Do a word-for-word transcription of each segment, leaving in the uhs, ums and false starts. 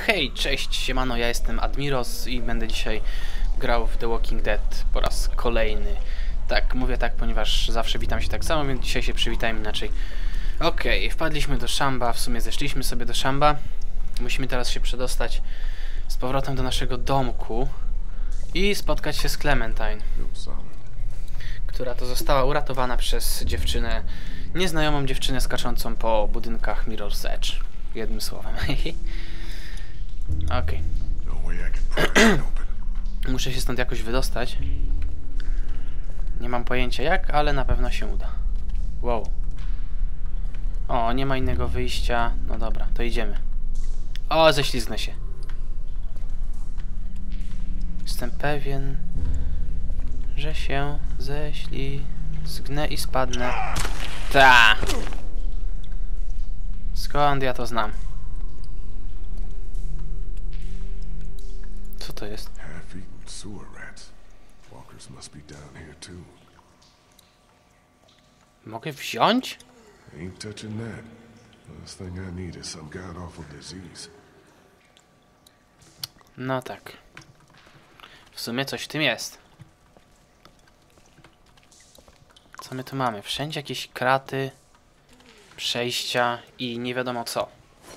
Hej, cześć, siemano, ja jestem Admiros i będę dzisiaj grał w The Walking Dead po raz kolejny. Tak, mówię tak, ponieważ zawsze witam się tak samo, więc dzisiaj się przywitajmy inaczej. Okej, okay, wpadliśmy do szamba, w sumie zeszliśmy sobie do szamba. Musimy teraz się przedostać z powrotem do naszego domku i spotkać się z Clementine, która to została uratowana przez dziewczynę, nieznajomą dziewczynę skaczącą po budynkach Mirror's Edge. Jednym słowem. Okej. Okay. Muszę się stąd jakoś wydostać. Nie mam pojęcia jak, ale na pewno się uda. Wow. O, nie ma innego wyjścia. No dobra, to idziemy. O, ześlizgnę się. Jestem pewien, że się ześlizgnę i spadnę. Ta. Skąd ja to znam? Co to jest? Mogę wziąć? No tak. W sumie coś w tym jest. Co my tu mamy? Wszędzie jakieś kraty, przejścia i nie wiadomo co.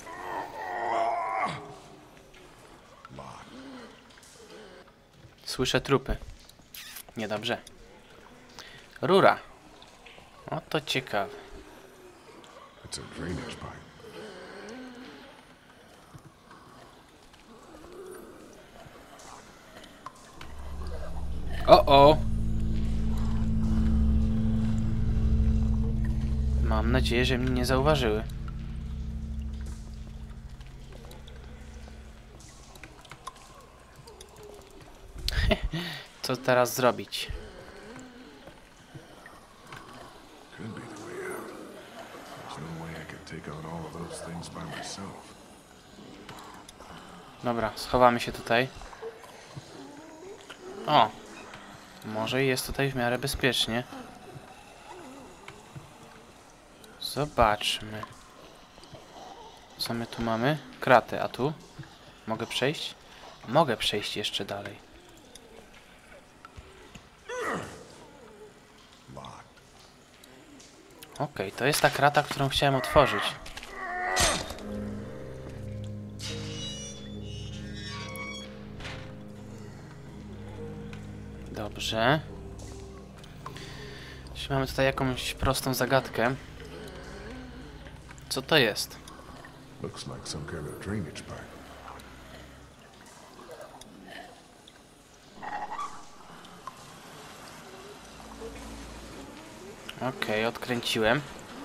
Słyszę trupy. Niedobrze. Rura. O, to ciekawe. O, o. Mam nadzieję, że mnie nie zauważyły. Co teraz zrobić? Dobra, schowamy się tutaj. O! Może jest tutaj w miarę bezpiecznie. Zobaczmy. Co my tu mamy? Kraty, a tu? Mogę przejść? Mogę przejść jeszcze dalej. Okej, okay, to jest ta krata, którą chciałem otworzyć. Dobrze. Jeśli mamy tutaj jakąś prostą zagadkę. Co to jest? Okej, okay, odkręciłem.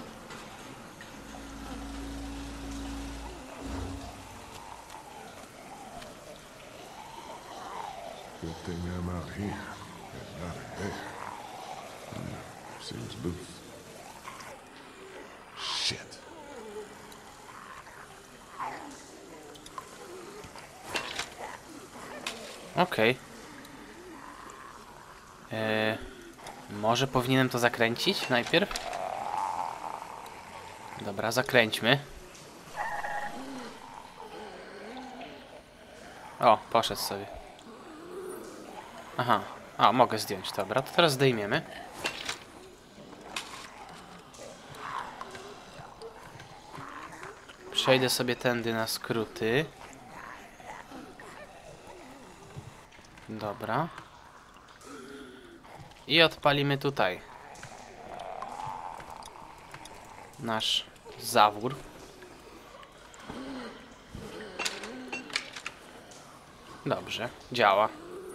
Okej. Okay. Eee, może powinienem to zakręcić najpierw? Dobra, zakręćmy. O, poszedł sobie. Aha, a mogę zdjąć, dobra, to teraz zdejmiemy. Przejdę sobie tędy na skróty. Dobra. I odpalimy tutaj nasz zawór. Dobrze, działa.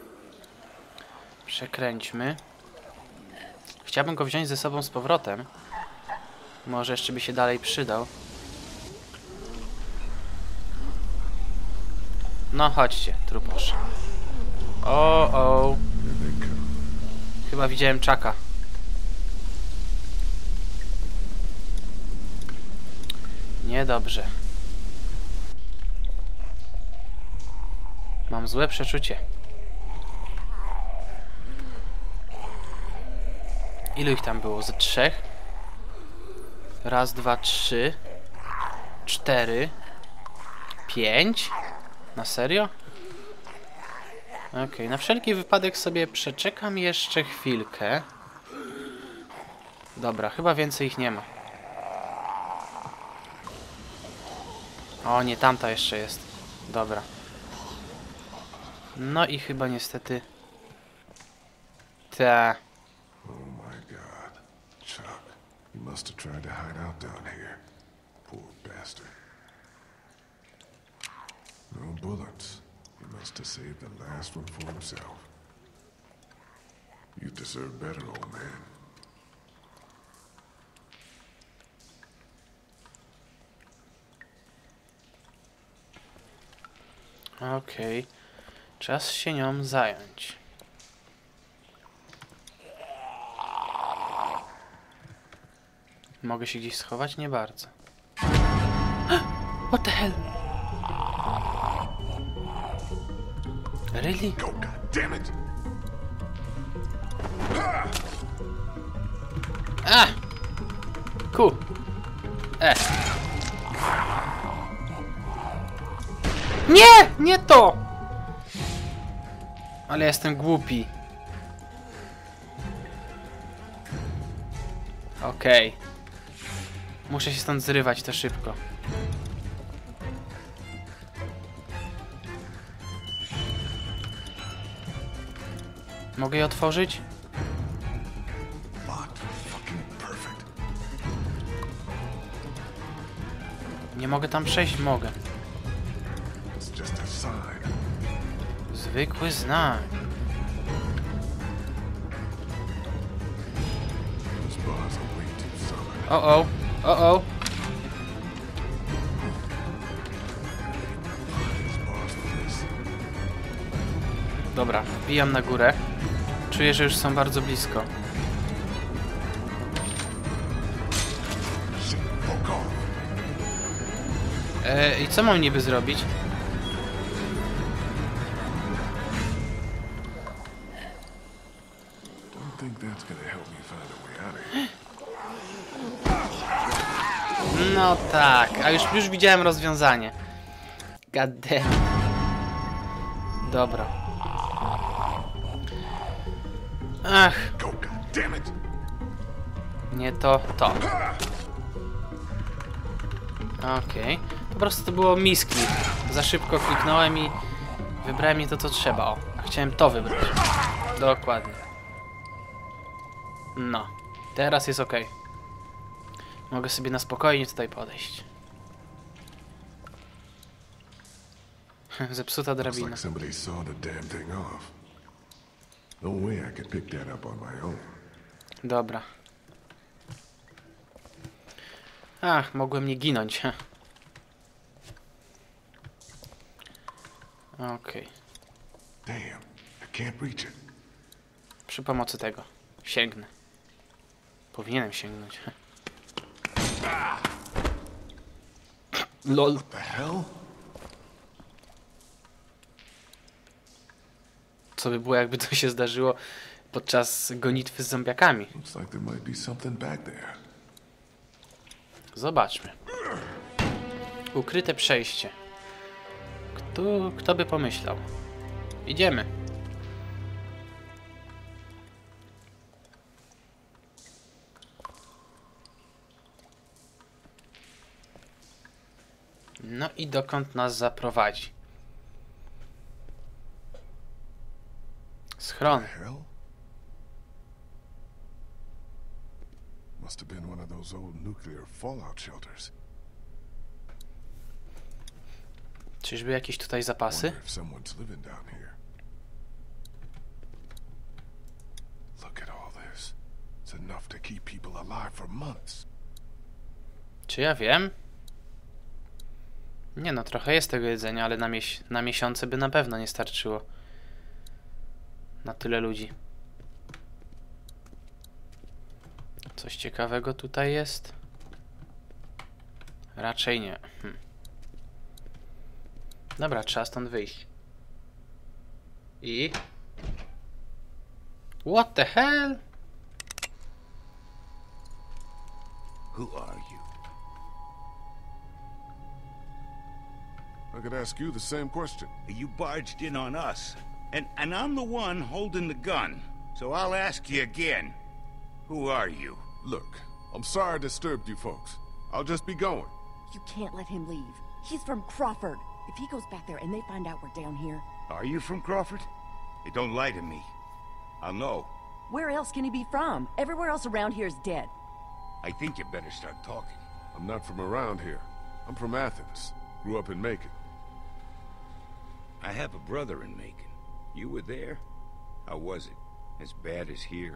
Przekręćmy. Chciałbym go wziąć ze sobą z powrotem. Może jeszcze by się dalej przydał. No chodźcie, truposz. O, o. Chyba widziałem czaka. Niedobrze. Mam złe przeczucie. Ilu ich tam było? Ze trzech? Raz, dwa, trzy. Cztery. Pięć. Na serio? Okej, okay, na wszelki wypadek sobie przeczekam jeszcze chwilkę. Dobra, chyba więcej ich nie ma. O nie, tamta jeszcze jest. Dobra. No i chyba niestety... Ta. Oh my God. Chuck, he must have tried to hide out down here. Poor bastard. No bullets. He must have saved the last one for himself. You deserve better, old man. Okej. Okay. Czas się nią zająć. Mogę się gdzieś schować? Nie bardzo. What the hell? Really? Go, God damn it! A! Ku! E! Nie! Nie to! Ale jestem głupi. Okej. Okay. Muszę się stąd zrywać to szybko. Mogę je otworzyć? Nie mogę tam przejść? Mogę. Zwykły znak. O o, o o. Dobra, wbijam na górę. Czuję, że już są bardzo blisko. E, I co mam niby zrobić? No tak, a już, już widziałem rozwiązanie. God damn. Dobra. Ach. Nie to, to. Okej. Okay. Po prostu to było misklik. Za szybko kliknąłem i wybrałem nie to, co trzeba. O, a chciałem to wybrać. Dokładnie. No. Teraz jest ok. Mogę sobie na spokojnie tutaj podejść. Zepsuta drabina. Dobra. Ach, mogłem nie ginąć. Okej. Okay. Przy pomocy tego sięgnę. Powinienem sięgnąć. Lol. What the hell? Co by było, jakby to się zdarzyło podczas gonitwy z zombiakami? Zobaczmy. Ukryte przejście. Kto, kto by pomyślał? Idziemy. No i dokąd nas zaprowadzi? Schron. Must have been one of those old nuclear fallout shelters. Czyżby jakieś tutaj zapasy? Czy ja wiem? Nie no, trochę jest tego jedzenia, ale na, mies na miesiące by na pewno nie starczyło. Na tyle ludzi. Coś ciekawego tutaj jest? Raczej nie. Hm. Dobra, trzeba stąd wyjść. I... What the hell? Who are you? I could ask you the same question. You barged in on us, and, and I'm the one holding the gun. So I'll ask you again. Who are you? Look, I'm sorry I disturbed you folks. I'll just be going. You can't let him leave. He's from Crawford. If he goes back there and they find out we're down here... Are you from Crawford? Hey, don't lie to me. I'll know. Where else can he be from? Everywhere else around here is dead. I think you better start talking. I'm not from around here. I'm from Athens. Grew up in Macon. I have a brother in Macon. You were there? How was it? As bad as here?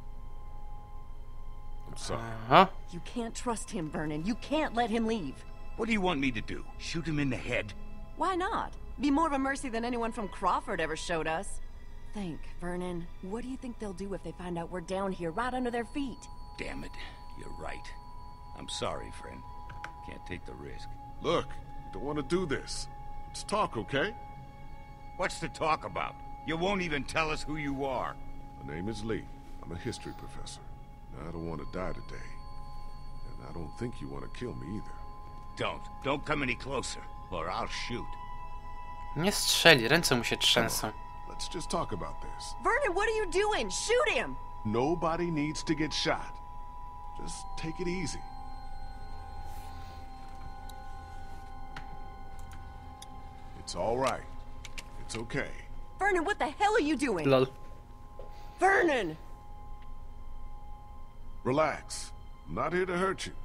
I'm sorry. Aha. You can't trust him, Vernon. You can't let him leave. What do you want me to do? Shoot him in the head? Why not? Be more of a mercy than anyone from Crawford ever showed us. Think, Vernon. What do you think they'll do if they find out we're down here, right under their feet? Damn it. You're right. I'm sorry, friend. Can't take the risk. Look, I don't want to do this. Let's talk, okay? What's to talk about? You won't even tell us who you are. My name is Lee. I'm a history professor. Now, I don't want to die today. And I don't think you want to kill me either. Don't. Don't come any closer, or I'll shoot. Nie strzeli, ręce mu się trzęsą. Let's just talk about this. Vernon, what are you doing? Shoot him! Nobody needs to get shot. Just take it easy. It's all right. It's okay. Vernon, what the hell are you doing? Lol. Vernon! Relax. I'm not here to hurt you.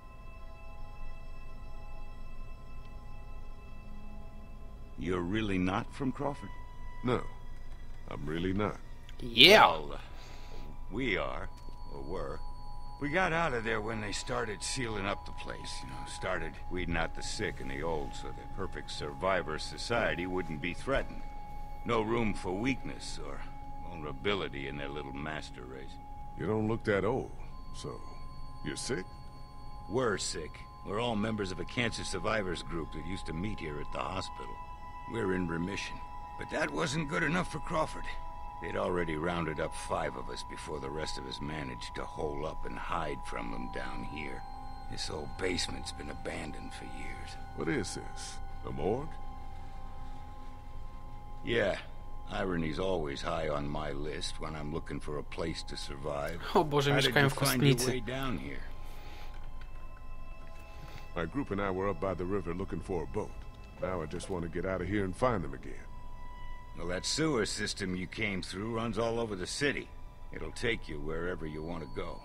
You're really not from Crawford? No, I'm really not. Yeah. Well, uh, we are, or were. We got out of there when they started sealing up the place, you know, started weeding out the sick and the old so the perfect survivor society wouldn't be threatened. No room for weakness or vulnerability in their little master race. You don't look that old, so you're sick? We're sick. We're all members of a cancer survivors group that used to meet here at the hospital. We're in remission. But that wasn't good enough for Crawford. They'd already rounded up five of us before the rest of us managed to hole up and hide from them down here. This old basement's been abandoned for years. What is this? A morgue? Yeah, irony's always high on my list when I'm looking for a place to survive. O Boże, How did mieszkają you w find your kostnicy. way down here? My group and I were up by the river looking for a boat. Now I just want to get out of here and find them again. Well, that sewer system you came through runs all over the city. It'll take you wherever you want to go.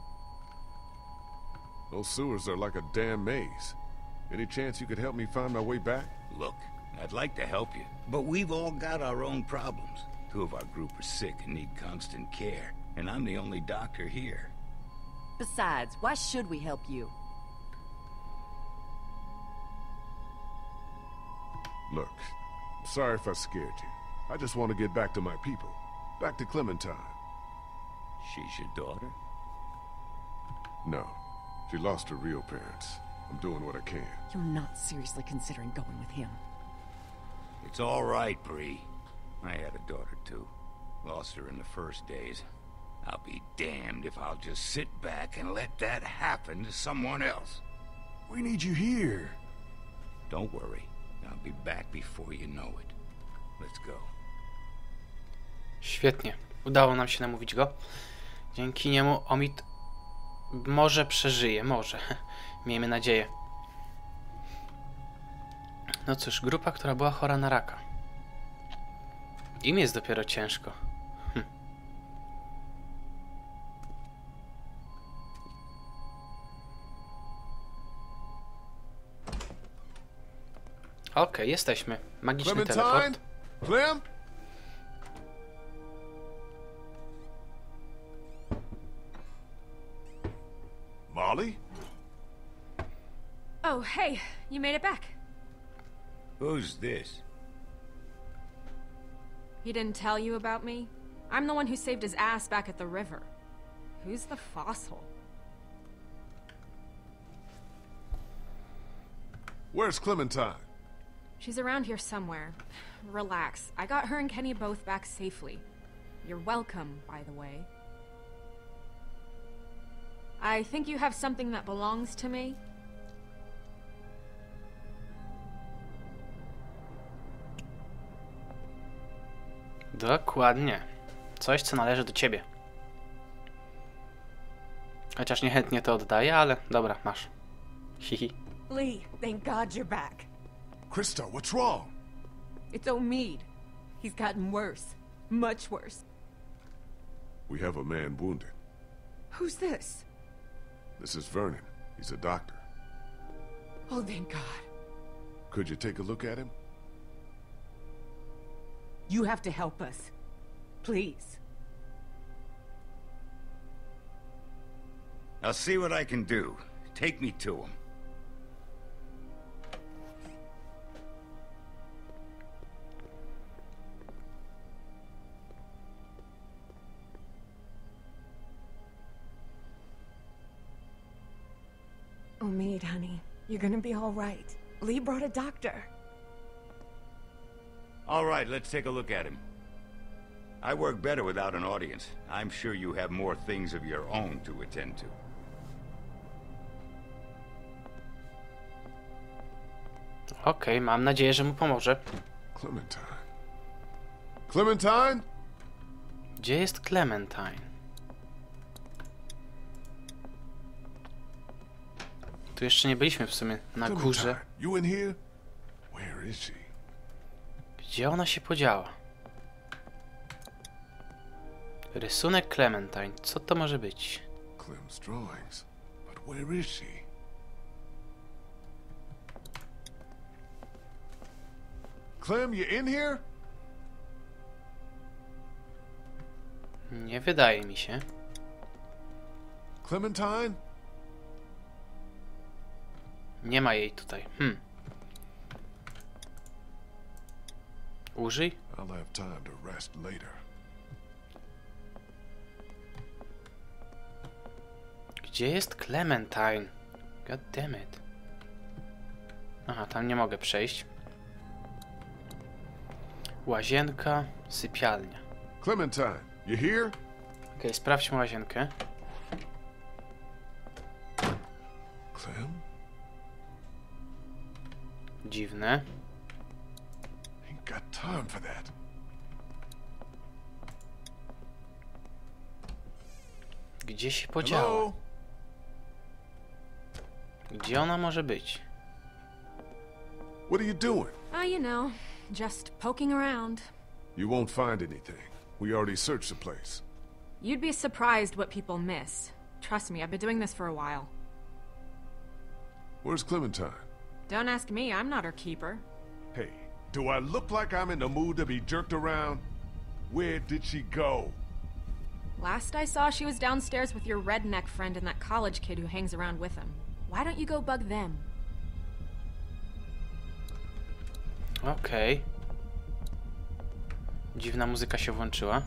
Those sewers are like a damn maze. Any chance you could help me find my way back? Look, I'd like to help you, but we've all got our own problems. Two of our group are sick and need constant care, and I'm the only doctor here. Besides, why should we help you? Look, I'm sorry if I scared you. I just want to get back to my people. Back to Clementine. She's your daughter? No. She lost her real parents. I'm doing what I can. You're not seriously considering going with him. It's all right, Bree. I had a daughter, too. Lost her in the first days. I'll be damned if I'll just sit back and let that happen to someone else. We need you here. Don't worry. I'll be back before you know it. Let's go. Świetnie. Udało nam się namówić go. Dzięki niemu Omid może przeżyje. Może. Miejmy nadzieję. No cóż, grupa, która była chora na raka. Im jest dopiero ciężko. Hm. Okej, okay, jesteśmy. Magiczny Clementine? teleport. Clem? Molly? Oh, hey, you made it back. Who's this? He didn't tell you about me? I'm the one who saved his ass back at the river. Who's the fossil? Where's Clementine? She's around here somewhere. Relax. I got her and Kenny both back safely. You're welcome, by the way. I think you have something that belongs to me. Dokładnie. Coś, co należy do ciebie. Chociaż niechętnie to oddaję, ale dobra, masz. Hihi. Lee, thank God you're back. Krista, what's wrong? It's Omid. He's gotten worse. Much worse. We have a man wounded. Who's this? This is Vernon. He's a doctor. Oh, thank God. Could you take a look at him? You have to help us. Please. I'll see what I can do. Take me to him. Omid, honey. You're gonna be all right. Lee brought a doctor. All right, let's take a look at him. I work better without an audience. I'm sure you have more things of your own to attend to. Okej, okay, mam nadzieję, że mu pomoże. Clementine. Clementine? Gdzie jest Clementine? Tu jeszcze nie byliśmy w sumie na górze. You in here? Where is she? Gdzie ona się podziała? Rysunek Clementine. Co to może być? Clem's drawings. But where is she? Clem, you in here? Nie wydaje mi się. Clementine? Nie ma jej tutaj. Hmm. Użyj. I'll have time to rest later. Gdzie jest Clementine? God damn it. Aha, tam nie mogę przejść. Łazienka, sypialnia. Clementine, you here? Okej, okay, sprawdźmy łazienkę. Clem? Dziwne. Ain't got time for that. Gdzie się podziała? Hello? Gdzie ona może być? What are you doing? Ah, you know, just poking around. You won't find anything. We already searched the place. You'd be surprised what people miss. Trust me, I've been doing this for a while. Where's Clementine? Don't ask me, I'm not her keeper. Hey, do I look like I'm in the mood to be jerked around? Where did she go? Last I saw, she was downstairs with your redneck friend and that college kid who hangs around with him. Why don't you go bug them? Okej. Okay. Dziwna muzyka się włączyła.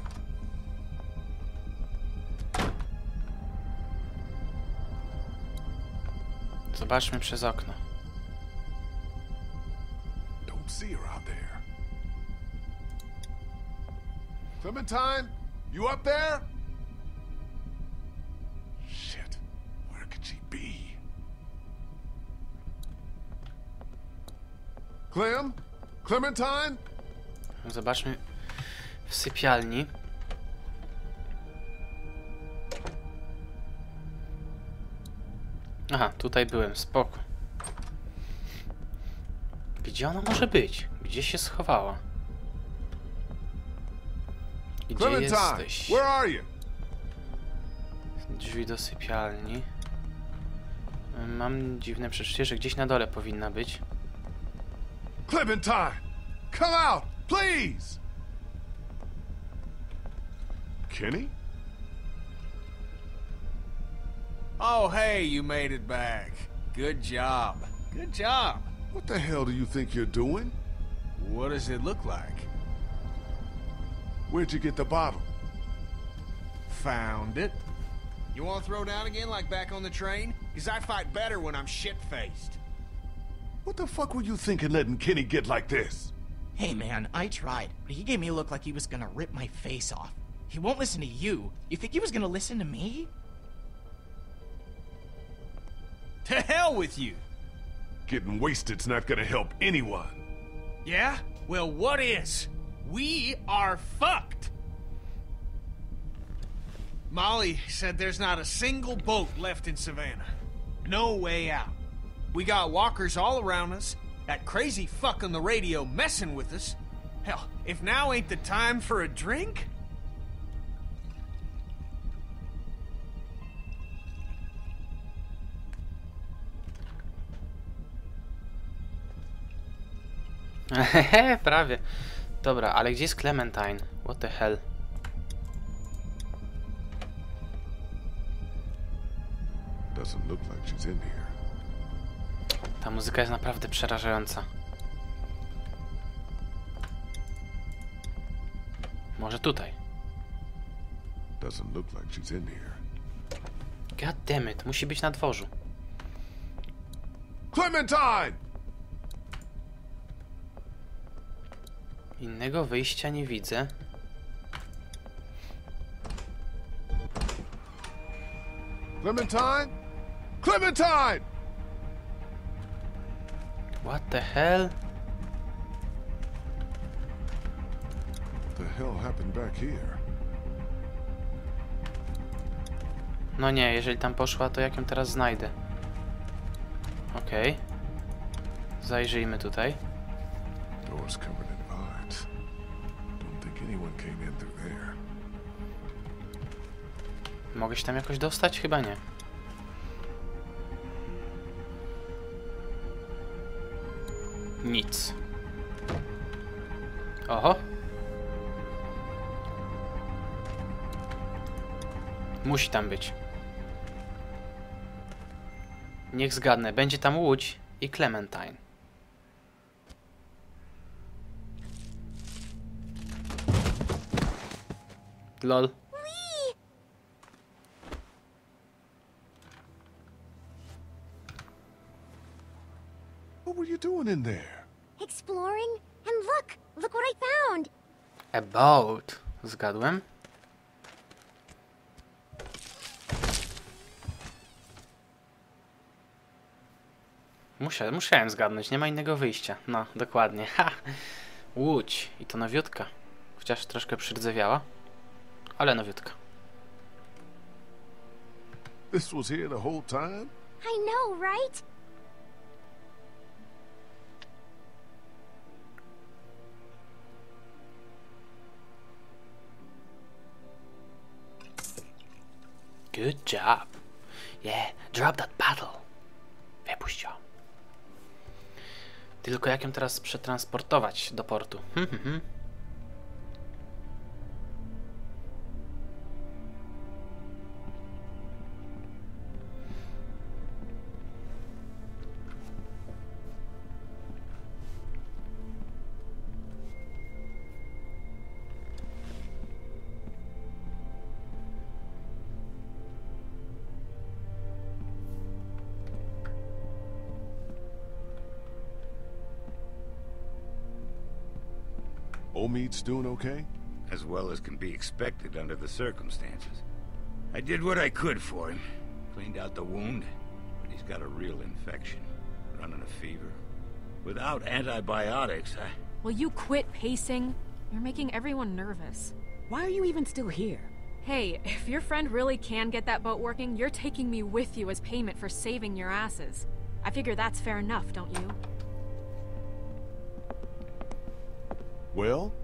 Zobaczmy przez okno. Don't see her out there. Clementine, you up there? Shit, where could she be? Clem? Clementine? Zobaczmy w sypialni. Aha, tutaj byłem, spoko. Gdzie ona może być? Gdzie się schowała? Gdzie Clementine, jesteś? where are you? Drzwi do sypialni. Mam dziwne przeczucie, że gdzieś na dole powinna być. Clementine, come out, please! Kenny? Oh, hey, you made it back. Good job. Good job. What the hell do you think you're doing? What does it look like? Where'd you get the bottle? Found it. You want to throw down again like back on the train? Because I fight better when I'm shit-faced. What the fuck were you thinking letting Kenny get like this? Hey man, I tried, but he gave me a look like he was gonna rip my face off. He won't listen to you. You think he was gonna listen to me? To hell with you! Getting wasted's not gonna help anyone. Yeah? Well, what is? We are fucked! Molly said there's not a single boat left in Savannah. No way out. We got walkers all around us, that crazy fuck on the radio messing with us. Hell, if now ain't the time for a drink? Hehe, prawie. Dobra, ale gdzie jest Clementine? What the hell? Doesn't look like she's in here. Ta muzyka jest naprawdę przerażająca. Może tutaj. Doesn't look like she's in here. God damn it, musi być na dworzu. Clementine! Innego wyjścia nie widzę. Clementine? Clementine! What the hell? What the hell happened back here? No nie, jeżeli tam poszła, to jak ją teraz znajdę? Okej. Okay. Zajrzyjmy tutaj. Doors covered in vines. Don't think anyone came in through there. Mogę się tam jakoś dostać? Chyba nie. Nic. Oho. Musi tam być. Niech zgadnę. Będzie tam łódź i Clementine. Lol. What were you doing in there? Exploring? And look! Look what I found! A boat. Zgadłem. Musia, musiałem zgadnąć, nie ma innego wyjścia. No, dokładnie. Ha! Łódź. I to nowiutka. Chociaż troszkę przydzewiała. Ale nowiutka. This was here the whole time? I know, right? Good job. Yeah, drop that paddle. Wypuść ją. Tylko jak ją teraz przetransportować do portu? Hmm, hmm, hmm. Omid's doing okay? As well as can be expected under the circumstances. I did what I could for him. Cleaned out the wound, but he's got a real infection. Running a fever. Without antibiotics, I... Will you quit pacing? You're making everyone nervous. Why are you even still here? Hey, if your friend really can get that boat working, you're taking me with you as payment for saving your asses. I figure that's fair enough, don't you? Well?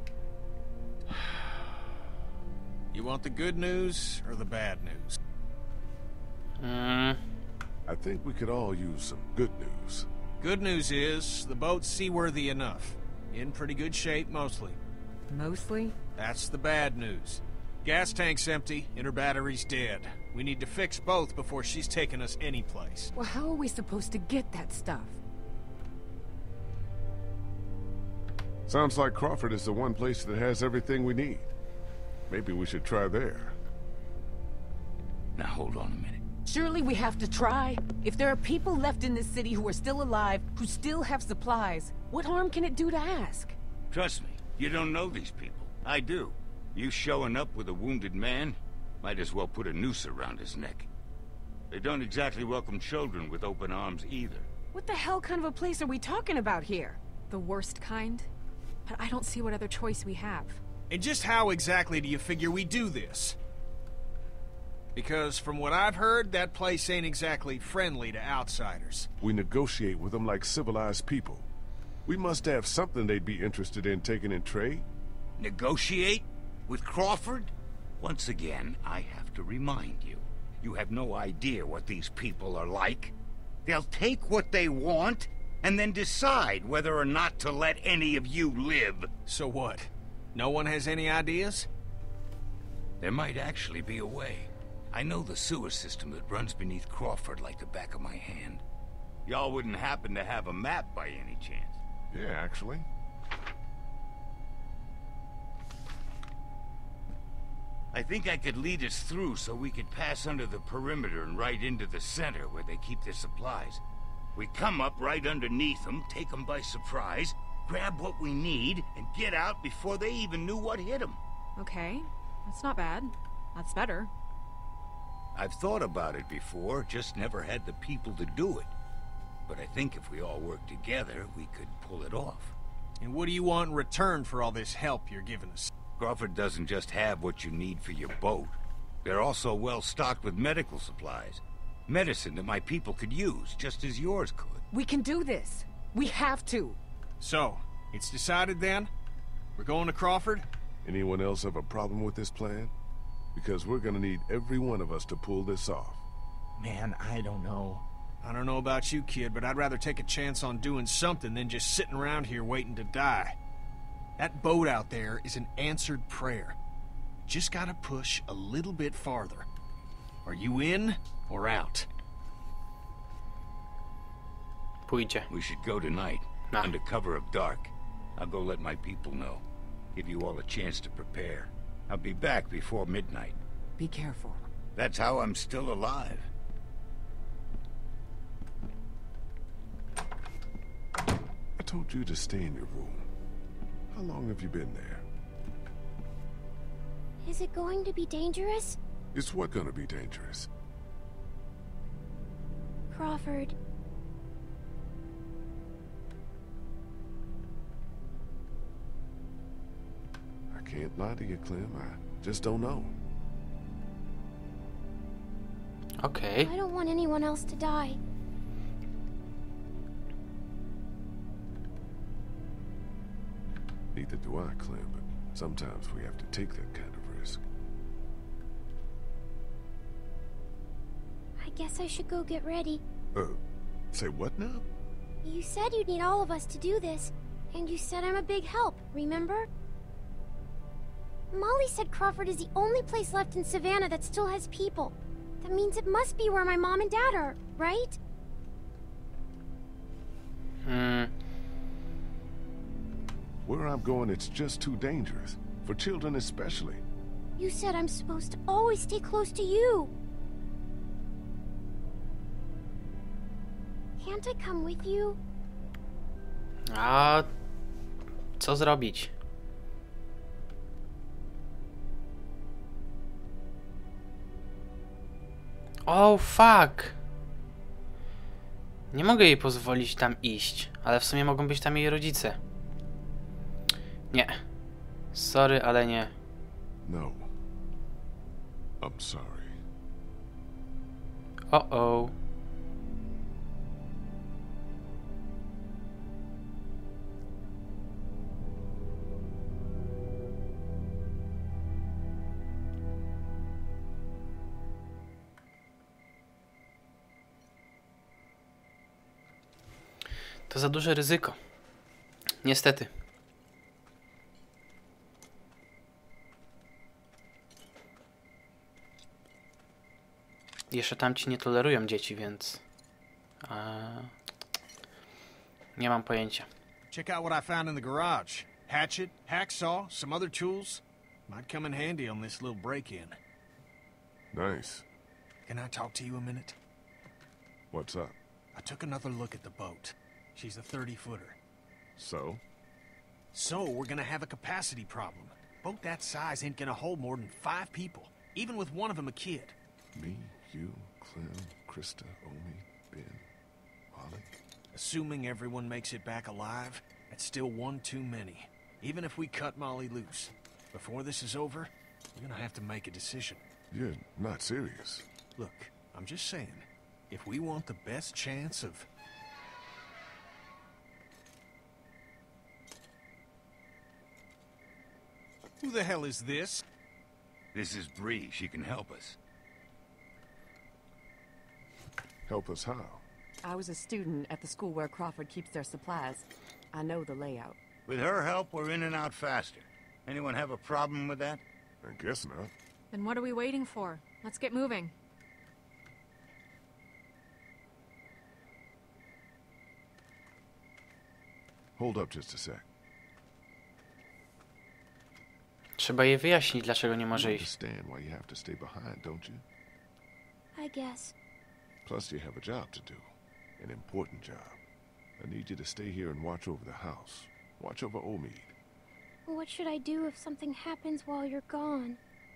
You want the good news or the bad news? Mm. I think we could all use some good news. Good news is, the boat's seaworthy enough. In pretty good shape, mostly. Mostly? That's the bad news. Gas tank's empty, and her battery's dead. We need to fix both before she's taking us anyplace. Well, how are we supposed to get that stuff? Sounds like Crawford is the one place that has everything we need. Maybe we should try there. Now hold on a minute. Surely we have to try. If there are people left in this city who are still alive, who still have supplies, what harm can it do to ask? Trust me, you don't know these people. I do. You showing up with a wounded man, might as well put a noose around his neck. They don't exactly welcome children with open arms either. What the hell kind of a place are we talking about here? The worst kind? but I don't see what other choice we have. And just how exactly do you figure we do this? Because from what I've heard, that place ain't exactly friendly to outsiders. We negotiate with them like civilized people. We must have something they'd be interested in taking in trade. Negotiate? With Crawford? Once again, I have to remind you. You have no idea what these people are like. They'll take what they want, and then decide whether or not to let any of you live. So what? No one has any ideas? There might actually be a way. I know the sewer system that runs beneath Crawford like the back of my hand. Y'all wouldn't happen to have a map by any chance? Yeah, actually. I think I could lead us through so we could pass under the perimeter and right into the center where they keep their supplies. We come up right underneath them, take them by surprise, grab what we need, and get out before they even knew what hit them. Okay, that's not bad. That's better. I've thought about it before, just never had the people to do it. But I think if we all work together, we could pull it off. And what do you want in return for all this help you're giving us? Crawford doesn't just have what you need for your boat. They're also well stocked with medical supplies. Medicine that my people could use, just as yours could. We can do this. We have to. So, it's decided then? We're going to Crawford? Anyone else have a problem with this plan? Because we're gonna need every one of us to pull this off. Man, I don't know. I don't know about you, kid, but I'd rather take a chance on doing something than just sitting around here waiting to die. That boat out there is an answered prayer. Just gotta push a little bit farther. Are you in or out? Pójdzie. We should go tonight, Nah. under cover of dark. I'll go let my people know. Give you all a chance to prepare. I'll be back before midnight. Be careful. That's how I'm still alive. I told you to stay in your room. How long have you been there? Is it going to be dangerous? It's what gonna be dangerous? Crawford. I can't lie to you, Clem. I just don't know. Okej. I don't want anyone else to die. Neither do I, Clem, but sometimes we have to take that kind of risk. I guess I should go get ready. Uh, say what now? You said you'd need all of us to do this, and you said I'm a big help, remember? Molly said Crawford is the only place left in Savannah that still has people. That means it must be where my mom and dad are, right? Hmm. Where I'm going, it's just too dangerous. For children especially. You said I'm supposed to always stay close to you. Can't I come with you? A co zrobić? Oh fuck! Nie mogę jej pozwolić tam iść, ale w sumie mogą być tam jej rodzice. Nie. Sorry, ale nie. No. I'm sorry. O o. To za duże ryzyko. Niestety. Jeszcze tamci nie tolerują dzieci, więc... A... Nie mam pojęcia. Check out what I found in the garage. Hatchet, hacksaw, some other tools. Might come in handy on this little break-in. Nice. Can I talk to you a minute? What's up? I took another look at the boat. She's a thirty-footer. So? So, we're gonna have a capacity problem. Boat that size ain't gonna hold more than five people, even with one of them a kid. Me, you, Clem, Krista, Omi, Ben, Molly. Assuming everyone makes it back alive, that's still one too many. even if we cut Molly loose. Before this is over, we're gonna have to make a decision. You're not serious. Look, I'm just saying, if we want the best chance of... Who the hell is this? This is Bree. She can help us. Help us how? I was a student at the school where Crawford keeps their supplies. I know the layout. With her help, we're in and out faster. Anyone have a problem with that? I guess not. Then what are we waiting for? Let's get moving. Hold up just a sec. Trzeba jej wyjaśnić, dlaczego nie You może iść. understand why you have to stay behind, don't you? I guess. Plus, you have a job to do. An important job. I need you to stay here and watch over the house. Watch over Omid. What should I do if something happens while you're gone?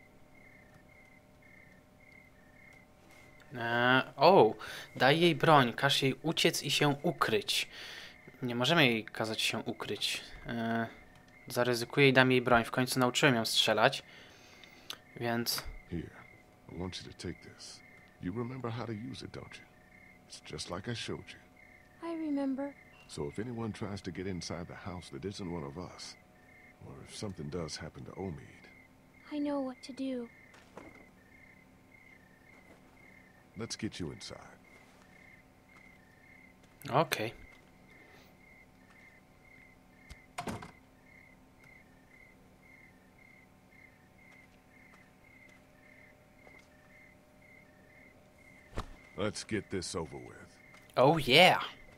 Eee, o, daj jej broń, każ jej uciec i się ukryć. Nie możemy jej kazać się ukryć. Eee, zaryzykuję i dam jej broń. W końcu nauczyłem ją strzelać. Więc... Here, I want you to take this. You remember how to use it, don't you? It's just like I showed you. I remember. So if anyone tries to get inside the house that isn't one of us, or if something does happen to Omid, I know what to do. let's get you inside. Okej. Let's get this over with. Oh yeah!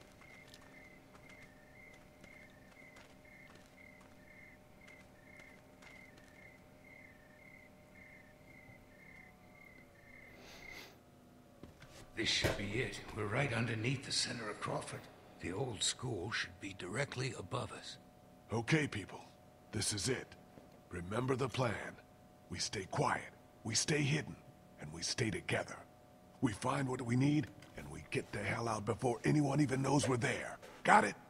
This should be it. We're right underneath the center of Crawford. The old school should be directly above us. Okay, people. This is it. Remember the plan. We stay quiet, we stay hidden, and we stay together. We find what we need, and we get the hell out before anyone even knows we're there. Got it?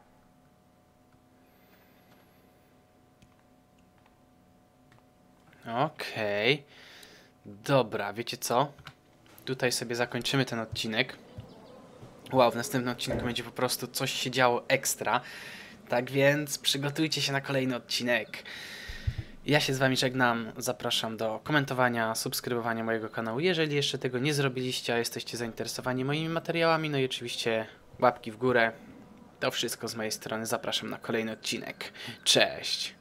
Okej. Dobra, wiecie co? Tutaj sobie zakończymy ten odcinek. Wow, w następnym odcinku będzie po prostu coś się działo ekstra. Tak więc przygotujcie się na kolejny odcinek. Ja się z wami żegnam. Zapraszam do komentowania, subskrybowania mojego kanału, jeżeli jeszcze tego nie zrobiliście, a jesteście zainteresowani moimi materiałami. No i oczywiście łapki w górę. To wszystko z mojej strony. Zapraszam na kolejny odcinek. Cześć!